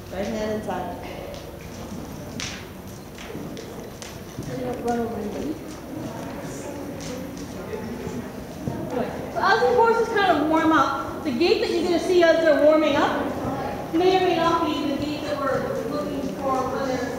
Right hand inside. Run over anybody. Okay. So as the horses kind of warm up, the gait that you're going to see as they're warming up may or may not be the gait that we're looking for when they're